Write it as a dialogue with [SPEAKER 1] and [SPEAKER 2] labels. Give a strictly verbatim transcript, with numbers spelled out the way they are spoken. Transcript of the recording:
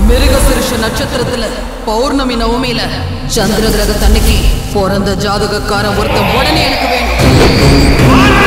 [SPEAKER 1] மிருகசிருஷ நட்சத்திரத்துல பௌர்ணமி நவமியில சந்திர கிரகத்தன்னைக்கு பிறந்த ஜாதகக்காரன் ஒருத்தன் உடனே எனக்கு வேணும்.